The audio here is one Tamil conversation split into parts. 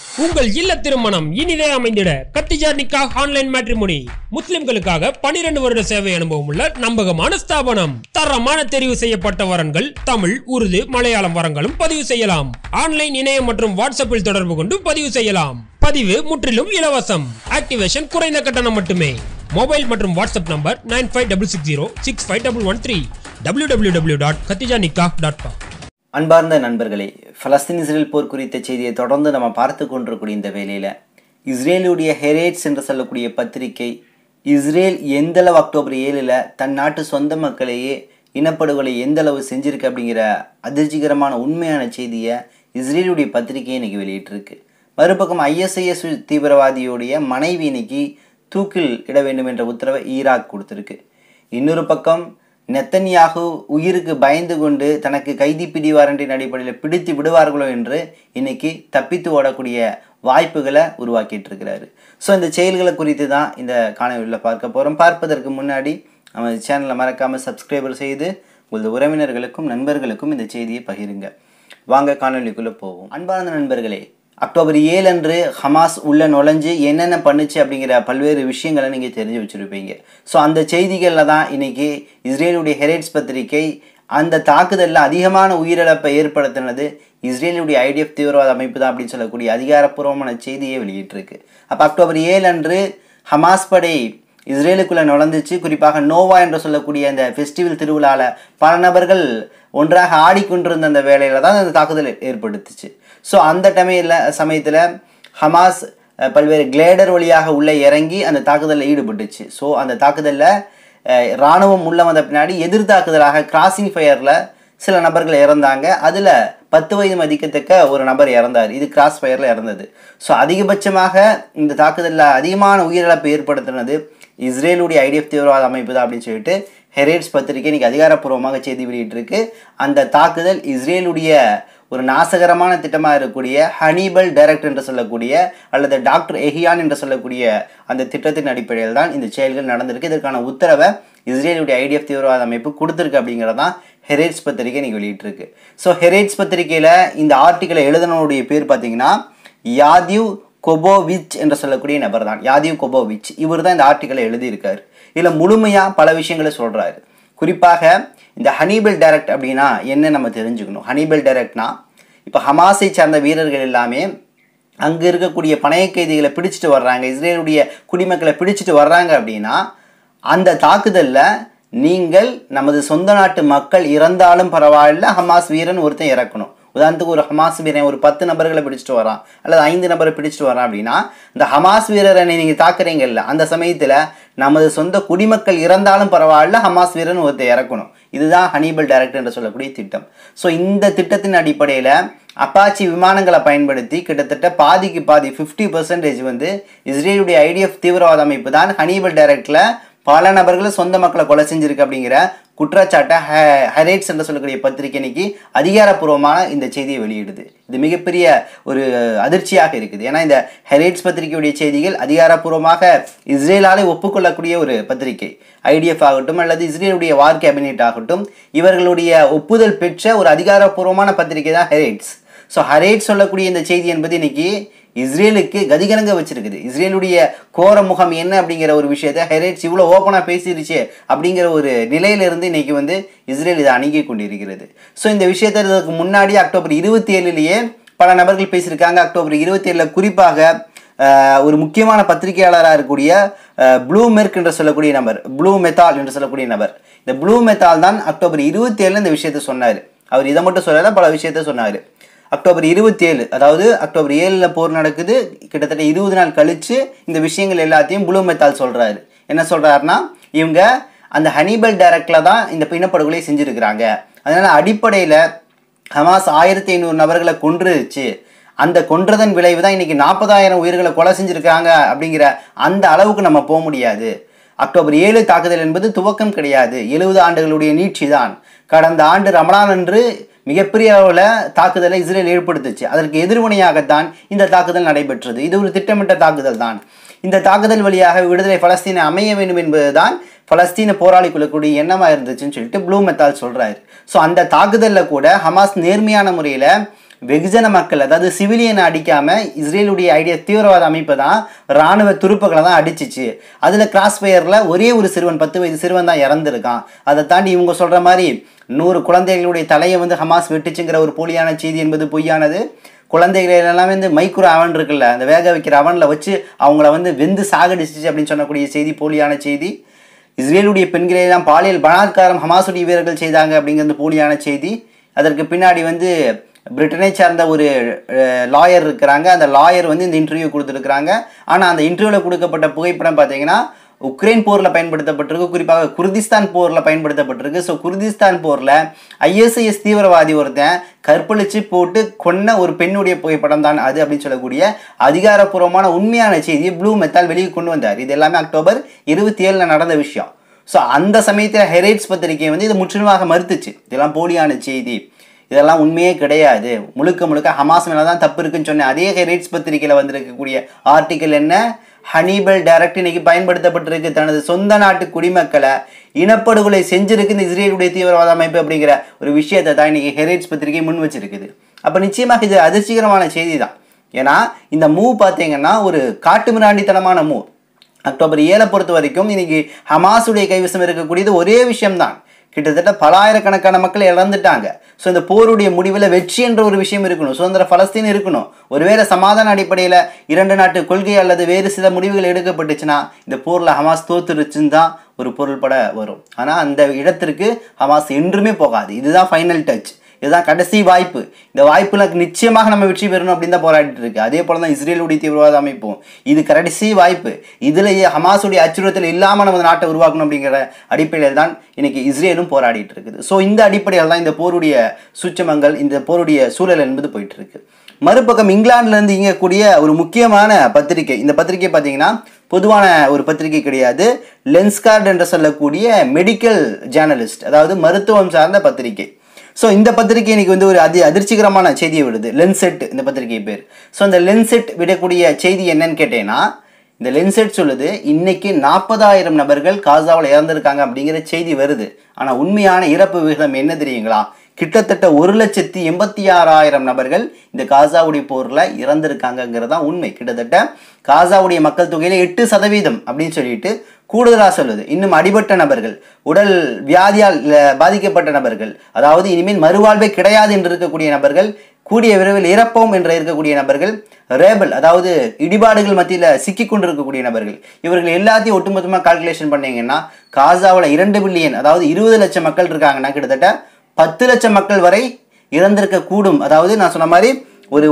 உங்கள் இல்ல திருமணம் இனிதே அமைந்திட கத்திஜா நிக்காஹ் ஆன்லைன் மேட்ரிமோனி. முஸ்லிம்களுக்காக 12 வருட சேவை அனுபவம் உள்ள நம்பகமான ஸ்தாபனம். தரமான தெரிவு செய்யப்பட்ட வரன்கள் தமிழ், உருது, மலையாளம் வரங்களும் பதிவு செய்யலாம். ஆன்லைன், இணையம் மற்றும் வாட்ஸ்அப்பில் தொடர்பு கொண்டு பதிவு செய்யலாம். பதிவு முற்றிலும் இலவசம். ஆக்டிவேஷன் குறைந்த கட்டணம் மட்டுமே. மொபைல் மற்றும் வாட்ஸ்அப் நம்பர் 9566065113 www.khatijanikah.com. அன்பார்ந்த நண்பர்களே, பலஸ்தீன் இஸ்ரேல் போர் குறித்த செய்தியை தொடர்ந்து நம்ம பார்த்து கொண்டிருக்கூடிய இந்த வேளையில் இஸ்ரேலுடைய ஹெரேட்ஸ் என்று சொல்லக்கூடிய பத்திரிகை இஸ்ரேல் எந்தளவு அக்டோபர் 7 தன் நாட்டு சொந்த மக்களையே இனப்படுகொலை எந்தளவு செஞ்சிருக்கு அப்படிங்கிற அதிர்ச்சிகரமான உண்மையான செய்தியை இஸ்ரேலுடைய பத்திரிகை இன்னைக்கு வெளியிட்டிருக்கு. மறுபக்கம் ISIS தீவிரவாதியுடைய மனைவி இன்னைக்கு தூக்கில் இட வேண்டும் என்ற உத்தரவை ஈராக் கொடுத்துருக்கு. இன்னொரு பக்கம் நெத்தன்யாகு உயிருக்கு பயந்து கொண்டு தனக்கு கைதி பிடி வாரண்டின் அடிப்படையில் பிடித்து விடுவார்களோ என்று இன்னைக்கு தப்பித்து ஓடக்கூடிய வாய்ப்புகளை உருவாக்கிட்டு இருக்கிறாரு. ஸோ இந்த செயல்களை குறித்து தான் இந்த காணொலியில் பார்க்க போகிறோம். பார்ப்பதற்கு முன்னாடி நம்ம சேனலை மறக்காமல் சப்ஸ்கிரைபர் செய்து உங்களது உறவினர்களுக்கும் நண்பர்களுக்கும் இந்த செய்தியை பகிருங்க. வாங்க காணொலிக்குள்ளே போவோம். அன்பார்ந்த நண்பர்களே, அக்டோபர் 7 அன்று ஹமாஸ் உள்ள நுழைஞ்சு என்னென்ன பண்ணுச்சு அப்படிங்கிற பல்வேறு விஷயங்களை நீங்கள் தெரிஞ்சு வச்சுருப்பீங்க. ஸோ அந்த செய்திகளில் தான் இன்றைக்கி இஸ்ரேலுடைய ஹெரேட்ஸ் பத்திரிகை அந்த தாக்குதலில் அதிகமான உயிரிழப்பை ஏற்படுத்தினது இஸ்ரேலுடைய IDF தீவிரவாத அமைப்பு தான் அப்படின்னு சொல்லக்கூடிய அதிகாரப்பூர்வமான செய்தியை வெளியிட்டிருக்கு. அப்போ அக்டோபர் 7 அன்று ஹமாஸ் படை இஸ்ரேலுக்குள்ளே நுழைந்துச்சு. குறிப்பாக நோவா என்று சொல்லக்கூடிய அந்த ஃபெஸ்டிவல் திருவிழாவில் பல நபர்கள் ஒன்றாக ஆடிக்கொண்டிருந்த அந்த வேலையில் தான் அந்த தாக்குதல் ஏற்படுத்துச்சு. ஸோ அந்த சமயத்தில் ஹமாஸ் பல்வேறு கிளேடர் வழியாக உள்ளே இறங்கி அந்த தாக்குதலில் ஈடுபட்டுச்சு. ஸோ அந்த தாக்குதலில் இராணுவம் உள்ளே வந்த பின்னாடி எதிர்த்தாக்குதலாக கிராசிங் ஃபயரில் சில நபர்கள் இறந்தாங்க. அதில் 10 வயது மதிக்கத்தக்க ஒரு நபர் இறந்தார். இது கிராஸ் ஃபயரில் இறந்தது. ஸோ அதிகபட்சமாக இந்த தாக்குதலில் அதிகமான உயிரிழப்பு ஏற்படுத்தினது இஸ்ரேலுடைய IDF தீவிரவாத அமைப்பு தான் அப்படின்னு சொல்லிட்டு ஹெரேட்ஸ் பத்திரிகை இன்றைக்கி அதிகாரப்பூர்வமாக செய்தி வெளியிட்டிருக்கு. அந்த தாக்குதல் இஸ்ரேலுடைய ஒரு நாசகரமான திட்டமாக இருக்கக்கூடிய ஹனிபல் டைரக்ட் என்று சொல்லக்கூடிய அல்லது டாக்டர் எஹியான் என்று சொல்லக்கூடிய அந்த திட்டத்தின் அடிப்படையில் தான் இந்த செயல்கள் நடந்திருக்கு. இதற்கான உத்தரவை இஸ்ரேலுடைய IDF தீவிரவாத அமைப்பு கொடுத்துருக்கு அப்படிங்கிறதான் ஹெரேட்ஸ் பத்திரிகை இன்றைக்கி வெளியிட்டிருக்கு. ஸோ ஹெரேட்ஸ் பத்திரிகையில் இந்த ஆர்டிக்கலை எழுதினோடைய பேர் பார்த்தீங்கன்னா யாதிவ் கொபோவிச் என்று சொல்லக்கூடிய நபர் தான். யாதிவ் கொபோவிச் இவர் தான் இந்த ஆர்டிக்கலை எழுதியிருக்காரு. இதில் முழுமையாக பல விஷயங்களை சொல்கிறாரு. குறிப்பாக இந்த ஹனிபல் டைரக்ட் அப்படின்னா என்ன நம்ம தெரிஞ்சுக்கணும். ஹனிபல் டைரக்ட்னா இப்போ ஹமாஸை சார்ந்த வீரர்கள் எல்லாமே அங்கே இருக்கக்கூடிய பணைய கைதிகளை பிடிச்சிட்டு வர்றாங்க, இஸ்ரேலுடைய குடிமக்களை பிடிச்சிட்டு வர்றாங்க அப்படின்னா அந்த தாக்குதலில் நீங்கள் நமது சொந்த நாட்டு மக்கள் இறந்தாலும் பரவாயில்ல, ஹமாஸ் வீரன் ஒருத்தன் இறக்கணும். உதாரணத்துக்கு ஒரு ஹமாஸ் வீரன் ஒரு 10 நபர்களை பிடிச்சிட்டு வரான் அல்லது 5 நபரை பிடிச்சிட்டு வரான் அப்படின்னா இந்த ஹமாஸ் வீரரை நீங்கள் தாக்குறீங்கல்ல, அந்த சமயத்தில் நமது சொந்த குடிமக்கள் இறந்தாலும் பரவாயில்ல, ஹமாஸ் வீரன் ஒருத்தர் இறக்கணும். இதுதான் ஹனிபல் டைரக்ட் என்று சொல்லக்கூடிய திட்டம். ஸோ இந்த திட்டத்தின் அடிப்படையில் அப்பாச்சி விமானங்களை பயன்படுத்தி கிட்டத்தட்ட பாதிக்கு பாதி 50% வந்து இஸ்ரேலுடைய IDF தீவிரவாத அமைப்பு தான் ஹனிபல் டைரக்டில் பல நபர்களை சொந்த மக்களை கொலை செஞ்சிருக்கு அப்படிங்கிற குற்றச்சாட்டை ஹெரேட்ஸ் என்று சொல்லக்கூடிய பத்திரிகை இன்னைக்கு அதிகாரப்பூர்வமான இந்த செய்தியை வெளியிடுது. இது மிகப்பெரிய ஒரு அதிர்ச்சியாக இருக்குது. ஏன்னா இந்த ஹெரேட்ஸ் பத்திரிகையுடைய செய்திகள் அதிகாரப்பூர்வமாக இஸ்ரேலாலே ஒப்புக்கொள்ளக்கூடிய ஒரு பத்திரிகை. IDF ஆகட்டும் அல்லது இஸ்ரேலுடைய வார் கேபினெட் ஆகட்டும் இவர்களுடைய ஒப்புதல் பெற்ற ஒரு அதிகாரப்பூர்வமான பத்திரிகை தான் ஹெரேட்ஸ். ஸோ ஹெரேட்ஸ் சொல்லக்கூடிய இந்த செய்தி என்பது இன்னைக்கு இஸ்ரேலுக்கு கதிகலங்க வச்சிருக்குது. இஸ்ரேலுடைய கோர முகம் என்ன அப்படிங்கிற ஒரு விஷயத்தை ஹெரேட்ஸ் இவ்வளோ ஓப்பனாக பேசிடுச்சு அப்படிங்கிற ஒரு நிலையிலிருந்து இன்னைக்கு வந்து இஸ்ரேல் இதை அணுகி கொண்டிருக்கிறது. ஸோ இந்த விஷயத்திற்கு முன்னாடி அக்டோபர் 27 பல நபர்கள் பேசியிருக்காங்க. அக்டோபர் 27 குறிப்பாக ஒரு முக்கியமான பத்திரிகையாளராக இருக்கக்கூடிய ப்ளூ மெர்க் என்று சொல்லக்கூடிய நபர், ப்ளூ மெத்தால் என்று சொல்லக்கூடிய நபர், இந்த ப்ளூ மெத்தால் தான் அக்டோபர் 27 இந்த விஷயத்தை சொன்னார். அவர் இதை மட்டும் சொல்லலை, பல விஷயத்த சொன்னார். அக்டோபர் 27 அதாவது அக்டோபர் 7 போர் நடக்குது, கிட்டத்தட்ட 20 நாள் கழித்து இந்த விஷயங்கள் எல்லாத்தையும் ப்ளூ மெத்தால் சொல்கிறாரு. என்ன சொல்கிறாருன்னா இவங்க அந்த ஹனிபல் டைரக்டில் தான் இந்த இனப்படுகொலை செஞ்சுருக்கிறாங்க. அதனால் அடிப்படையில் ஹமாஸ் 1500 நபர்களை கொன்றுச்சு. அந்த கொன்றதன் விளைவு தான் இன்றைக்கி 40,000 உயிர்களை கொலை செஞ்சுருக்காங்க அப்படிங்கிற அந்த அளவுக்கு நம்ம போக முடியாது. அக்டோபர் 7 தாக்குதல் என்பது துவக்கம் கிடையாது, 70 ஆண்டுகளுடைய நீட்சி தான். கடந்த ஆண்டு ரமலான் அன்று மிகப்பெரிய அளவில் தாக்குதலை இஸ்ரேல் ஏற்படுத்துச்சு. அதற்கு எதிர்வினையாகத்தான் இந்த தாக்குதல் நடைபெற்றது. இது ஒரு திட்டமிட்ட தாக்குதல் தான். இந்த தாக்குதல் வழியாக விடுதலை பலஸ்தீனை அமைய வேண்டும் என்பதுதான் பலஸ்தீன போராளிகளுடைய எண்ணமாக இருந்துச்சுன்னு சொல்லிட்டு ப்ளூ மெத்தால் சொல்கிறாரு. ஸோ அந்த தாக்குதலில் கூட ஹமாஸ் நேர்மையான முறையில் வெகுஜன மக்கள் அதாவது சிவிலியனை அடிக்காம இஸ்ரேலுடைய ஐடியா தீவிரவாத அமைப்பு தான் இராணுவ துருப்புகளை தான் அடிச்சிச்சு. அதுல கிராஸ் ஃபயர்ல ஒரே ஒரு சிறுவன் 10 வயது சிறுவன் தான் இறந்துருக்கான். அதை தாண்டி இவங்க சொல்ற மாதிரி 100 குழந்தைகளுடைய தலையை வந்து ஹமாஸ் வெட்டுச்சுங்கிற ஒரு போலியான செய்தி என்பது பொய்யானது. குழந்தைகள் எல்லாமே வந்து மைக்ரோ அவன் இருக்குல்ல, அந்த வேக வைக்கிற அவனில் வச்சு அவங்கள வந்து வெந்து சாகடிச்சிச்சு அப்படின்னு சொல்லக்கூடிய செய்தி போலியான செய்தி. இஸ்ரேலுடைய பெண்களை எல்லாம் பாலியல் பலாத்காரம் ஹமாசுடைய வீரர்கள் செய்தாங்க அப்படிங்கிறது போலியான செய்தி. அதற்கு பின்னாடி வந்து பிரிட்டனை சார்ந்த ஒரு லாயர் இருக்கிறாங்க. அந்த லாயர் வந்து இந்த இன்டர்வியூ கொடுத்துருக்குறாங்க. ஆனால் அந்த இன்டர்வியூவில் கொடுக்கப்பட்ட புகைப்படம் பார்த்தீங்கன்னா உக்ரைன் போரில் பயன்படுத்தப்பட்டிருக்கு, குறிப்பாக குர்திஸ்தான் போரில் பயன்படுத்தப்பட்டிருக்கு. ஸோ குர்திஸ்தான் போரில் ஐஎஸ்ஐஎஸ் தீவிரவாதி ஒருத்தன் கற்பழிச்சு போட்டு கொன்ன ஒரு பெண்ணுடைய புகைப்படம் தான் அது அப்படின்னு சொல்லக்கூடிய அதிகாரப்பூர்வமான உண்மையான செய்தியை ப்ளூ மெத்தால் வெளியே கொண்டு வந்தார். இது எல்லாமே அக்டோபர் 27 நடந்த விஷயம். ஸோ அந்த சமயத்தில் ஹெரேட்ஸ் பத்திரிகை வந்து இது முற்றிலுமாக மறுத்துச்சு, இதெல்லாம் போலியான செய்தி, இதெல்லாம் உண்மையே கிடையாது, முழுக்க முழுக்க ஹமாஸ் மேலே தான் தப்பு இருக்குன்னு சொன்ன அதே ஹெரேட்ஸ் பத்திரிகையில் வந்திருக்கக்கூடிய ஆர்டிக்கல் என்ன, ஹனிபல் டைரக்ட் இன்னைக்கு பயன்படுத்தப்பட்டிருக்கு, தனது சொந்த நாட்டு குடிமக்களை இனப்படுகொலை செஞ்சிருக்கு இந்த இஸ்ரேலுடைய தீவிரவாத அமைப்பு அப்படிங்கிற ஒரு விஷயத்தை தான் இன்னைக்கு ஹெரேட்ஸ் பத்திரிகை முன் வச்சிருக்குது. அப்போ நிச்சயமாக இது அதிர்ச்சிகரமான செய்தி தான். ஏன்னா இந்த மூவ் பார்த்தீங்கன்னா ஒரு காட்டுமிராண்டித்தனமான மூவ். அக்டோபர் 7 பொறுத்த வரைக்கும் இன்னைக்கு ஹமாஸுடைய கைவசம் இருக்கக்கூடியது ஒரே விஷயம்தான். கிட்டத்தட்ட பலாயிரக்கணக்கான மக்கள் இழந்துட்டாங்க. ஸோ இந்த போருடைய முடிவில் வெற்றி என்ற ஒரு விஷயம் இருக்கணும், சுதந்திர பலஸ்தீன் இருக்கணும். ஒருவேளை சமாதான அடிப்படையில் 2 நாட்டு கொள்கை அல்லது வேறு சில முடிவுகள் எடுக்கப்பட்டுச்சுன்னா இந்த போரில் ஹமாஸ் தோத்துருச்சுன்னு தான் ஒரு பொருள்பட வரும். ஆனால் அந்த இடத்திற்கு ஹமாஸ் என்றுமே போகாது. இதுதான் ஃபைனல் டச், இதுதான் கடைசி வாய்ப்பு. இந்த வாய்ப்புல நிச்சயமாக நம்ம வெற்றி பெறணும் அப்படின்னு தான் போராடிட்டு இருக்கு. அதே போல தான் இஸ்ரேலுடைய தீவிரவாத அமைப்பும் இது கடைசி வாய்ப்பு. இதுலேயே ஹமாஸுடைய அச்சுறுத்தல் இல்லாமல் நம்ம நாட்டை உருவாக்கணும் அப்படிங்கிற அடிப்படையில் தான் இன்னைக்கு இஸ்ரேலும் போராடிட்டு இருக்குது. ஸோ இந்த அடிப்படையில் தான் இந்த போருடைய சூட்சமங்கள், இந்த போருடைய சூழல் என்பது போயிட்டு இருக்கு. மறுபக்கம் இங்கிலாந்துலேருந்து இயங்கக்கூடிய ஒரு முக்கியமான பத்திரிகை, இந்த பத்திரிகை பார்த்தீங்கன்னா பொதுவான ஒரு பத்திரிகை கிடையாது, லென்ஸ்கார்ட் என்று சொல்லக்கூடிய மெடிக்கல் ஜேர்னலிஸ்ட், அதாவது மருத்துவம் சார்ந்த பத்திரிகை. ஸோ இந்த பத்திரிகை இன்னைக்கு வந்து ஒரு அதிர்ச்சிகரமான செய்தியை விடுது, லென்செட் இந்த பத்திரிகை பேர். ஸோ இந்த லென்செட் விடக்கூடிய செய்தி என்னன்னு கேட்டேன்னா, இந்த லென்செட் சொல்லுது இன்னைக்கு 40,000 நபர்கள் காசாவில் இறந்துருக்காங்க அப்படிங்கிற செய்தி வருது. ஆனால் உண்மையான இறப்பு விகிதம் என்ன தெரியுங்களா? கிட்டத்தட்ட 1,86,000 நபர்கள் இந்த காசாவுடைய போரில் இறந்திருக்காங்கிறது தான் உண்மை. கிட்டத்தட்ட காசாவுடைய மக்கள் தொகையில் 8% அப்படின்னு சொல்லிட்டு கூடுதலாக சொல்லுது. இன்னும் அடிபட்ட நபர்கள், உடல் வியாதியால் பாதிக்கப்பட்ட நபர்கள், அதாவது இனிமேல் மறுவாழ்வே கிடையாது என்று இருக்கக்கூடிய நபர்கள், கூடிய விரைவில் இறப்போம் என்று இருக்கக்கூடிய நபர்கள், ரேபல் அதாவது இடிபாடுகள் மத்தியில் சிக்கி கொண்டிருக்கக்கூடிய நபர்கள், இவர்கள் எல்லாத்தையும் ஒட்டுமொத்தமாக கால்குலேஷன் பண்ணீங்கன்னா காசாவில் 2 பில்லியன் அதாவது 20 லட்சம் மக்கள் இருக்காங்கன்னா கிட்டத்தட்ட 10 லட்சம் மக்கள் வரை இறந்திருக்க கூடும். அதாவது நான் சொன்ன மாதிரி ஒரு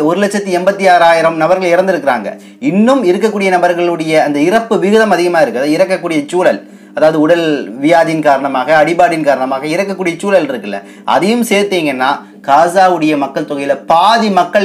1,86,000 நபர்கள் இறந்திருக்கிறாங்க. இன்னும் இருக்கக்கூடிய நபர்களுடைய அந்த இறப்பு விகிதம் அதிகமாக இருக்குது. அதாவது இறக்கக்கூடிய சூழல், அதாவது உடல் வியாதியின் காரணமாக அடிபாடின் காரணமாக இறக்கக்கூடிய சூழல் இருக்குல்ல, அதையும் சேர்த்தீங்கன்னா காசாவுடைய மக்கள் தொகையில பாதி மக்கள்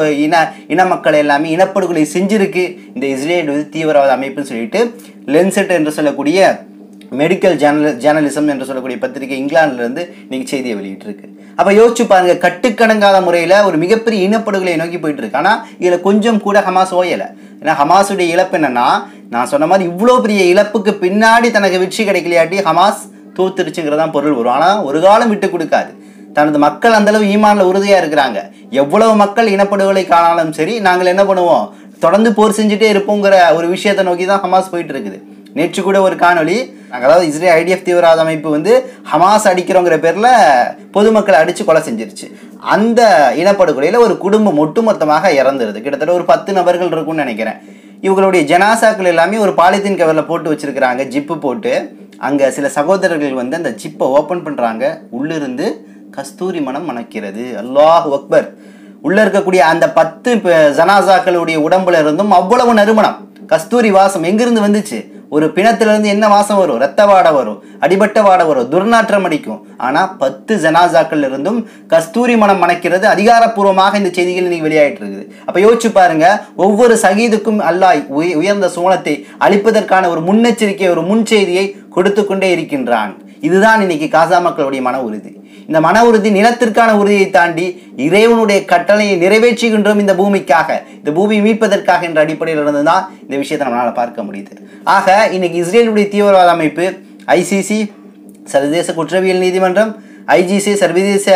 இன மக்கள் எல்லாமே இனப்படுகொலை செஞ்சிருக்கு இந்த இஸ்ரேல் தீவிரவாத அமைப்புன்னு சொல்லிட்டு லென்செட் என்று சொல்லக்கூடிய மெடிக்கல் ஜேர்னலிசம் என்று சொல்லக்கூடிய பத்திரிகை இங்கிலாந்துலேருந்து இன்னைக்கு செய்தியை வெளியிட்டிருக்கு. அப்போ யோசிச்சு பாருங்க, கட்டுக்கடங்காத முறையில் ஒரு மிகப்பெரிய இனப்படுகொலை நோக்கி போயிட்டு இருக்கு. ஆனால் இதில் கொஞ்சம் கூட ஹமாஸ் ஓயலை. ஏன்னா ஹமாஸுடைய இழப்பு என்னன்னா, நான் சொன்ன மாதிரி இவ்வளோ பெரிய இழப்புக்கு பின்னாடி தனக்கு வெற்றி கிடைக்கலையாட்டி ஹமாஸ் தோத்துருச்சுங்கிறதான் பொருள் வரும். ஆனால் ஒரு காலம் விட்டு கொடுக்காது. தனது மக்கள் அந்தளவு ஈமான்ல உறுதியாக இருக்கிறாங்க. எவ்வளவு மக்கள் இனப்படுகொலை காணாலும் சரி, நாங்கள் என்ன பண்ணுவோம், தொடர்ந்து போர் செஞ்சுட்டே இருப்போங்கிற ஒரு விஷயத்தை நோக்கி தான் ஹமாஸ் போயிட்டு இருக்குது. நேற்று கூட ஒரு காணொலி, அதாவது இஸ்ரேல் ஐடிஎஃப் தீவிரவாத அமைப்பு வந்து ஹமாஸ் அடிக்கிறோங்கிற பேரில் பொதுமக்களை அடித்து கொலை செஞ்சிருச்சு. அந்த இனப்படுகொலையில் ஒரு குடும்பம் ஒட்டுமொத்தமாக இறந்துருது. கிட்டத்தட்ட ஒரு 10 நபர்கள் இருக்கும்னு நினைக்கிறேன். இவங்களுடைய ஜனாசாக்கள் எல்லாமே ஒரு பாலித்தீன் கவரில் போட்டு வச்சிருக்கிறாங்க, ஜிப்பு போட்டு. அங்கே சில சகோதரர்கள் வந்து அந்த ஜிப்பை ஓப்பன் பண்ணுறாங்க, உள்ளிருந்து கஸ்தூரி மனம் மணக்கிறது. அல்லாஹ் அக்பர். உள்ளே இருக்கக்கூடிய அந்த 10 ஜனாசாக்களுடைய உடம்புல இருந்தும் அவ்வளவு நறுமணம், கஸ்தூரி வாசம் எங்கிருந்து வந்துச்சு? ஒரு பிணத்திலிருந்து என்ன வாசம் வரும்? ரத்த வாடை வரும், அடிபட்ட வாடை வரும், துர்நாற்றம் அடிக்கும். ஆனால் 10 ஜனாசாக்கள் இருந்தும் கஸ்தூரி மனம் மணக்கிறது. அதிகாரப்பூர்வமாக இந்த செய்திகள் இன்னைக்கு வெளியாயிட்டு இருக்குது. அப்போ யோசிச்சு பாருங்க, ஒவ்வொரு சகீதுக்கும் அல்லாஹ் உயர்ந்த சோனத்தை அளிப்பதற்கான ஒரு முன்னெச்சரிக்கை, ஒரு முன் செய்தியை கொடுத்து கொண்டே இருக்கின்றான். இதுதான் இன்னைக்கு காசா மக்களுடைய மன உறுதி. இந்த மன உறுதி நிலத்திற்கான உறுதியை தாண்டி இறைவனுடைய கட்டளையை நிறைவேற்றுகின்றோம் இந்த பூமிக்காக, இந்த பூமியை மீட்பதற்காக என்ற அடிப்படையில் இருந்துதான் இந்த விஷயத்தை நம்மளால் பார்க்க முடியுது. ஆக இன்னைக்கு இஸ்ரேலுடைய தீவிரவாத அமைப்பு ICC சர்வதேச குற்றவியல் நீதிமன்றம், IGC சர்வதேச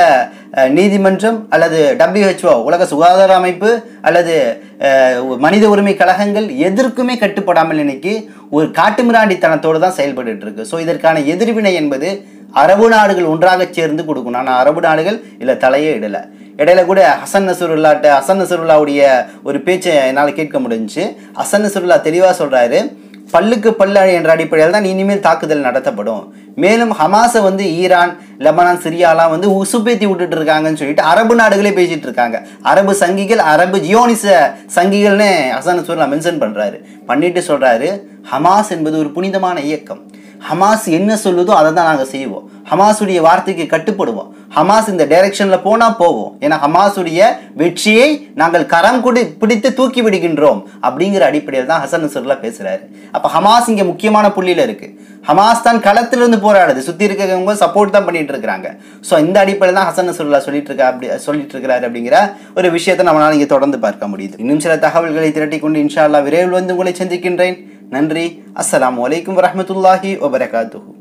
நீதிமன்றம் அல்லது WHO உலக சுகாதார அமைப்பு அல்லது மனித உரிமை கழகங்கள் எதற்குமே கட்டுப்படாமல் இன்னைக்கு ஒரு காட்டுமிராண்டித்தனத்தோடு தான் செயல்பட்டு இருக்கு. ஸோ இதற்கான எதிர்வினை என்பது அரபு நாடுகள் ஒன்றாக சேர்ந்து கொடுக்கணும். ஆனால் அரபு நாடுகள் இல்லை தலையே இடலை. இடையில கூட ஹசன் நசருல்லாவுடைய ஒரு பேச்சை என்னால் கேட்க முடிஞ்சுச்சு. ஹசன் நசருல்லா தெளிவாக சொல்றாரு, பல்லுக்கு பல்லு என்ற அடிப்படையில் தான் இனிமேல் தாக்குதல் நடத்தப்படும். மேலும் ஹமாஸை ஈரான், லெபனான், சிரியாலாம் உசுப்பேத்தி விட்டுட்டு இருக்காங்கன்னு சொல்லிட்டு அரபு நாடுகளே பேசிட்டு இருக்காங்க. அரபு சங்கிகள், அரபு ஜியோனிச சங்கிகள்னு ஹசன் நசருல்லா மென்ஷன் பண்ணிட்டு சொல்றாரு, ஹமாஸ் என்பது ஒரு புனிதமான இயக்கம். ஹமாஸ் என்ன சொல்லுதோ அதை தான் நாங்கள் செய்வோம். ஹமாஸுடைய வார்த்தைக்கு கட்டுப்படுவோம். ஹமாஸ் இந்த டைரக்ஷன்ல போனா போவோம். ஏன்னா ஹமாஸுடைய வெற்றியை நாங்கள் கரம் பிடித்து தூக்கி விடுகின்றோம் அப்படிங்கிற அடிப்படையில் தான் ஹசன் நசருல்லா பேசுறாரு. அப்ப ஹமாஸ் இங்க முக்கியமான புள்ளியில இருக்கு. ஹமாஸ் தான் களத்திலிருந்து போராடுது, சுத்தி இருக்கிறவங்க சப்போர்ட் தான் பண்ணிட்டு இருக்காங்க. ஸோ இந்த அடிப்படையில் தான் ஹசன் நசருல்லா சொல்லிட்டு இருக்கிறாரு அப்படிங்கிற ஒரு விஷயத்தை நம்மளால இங்க தொடர்ந்து பார்க்க முடியுது. இன்னும் சில தகவல்களை திரட்டி கொண்டு இன்ஷா அல்லாஹ் விரைவில் உங்களை சந்திக்கின்றேன். நன்றி. அஸ்ஸலாமு அலைக்கும் வரஹ்மத்துல்லாஹி வபரகாத்துஹு.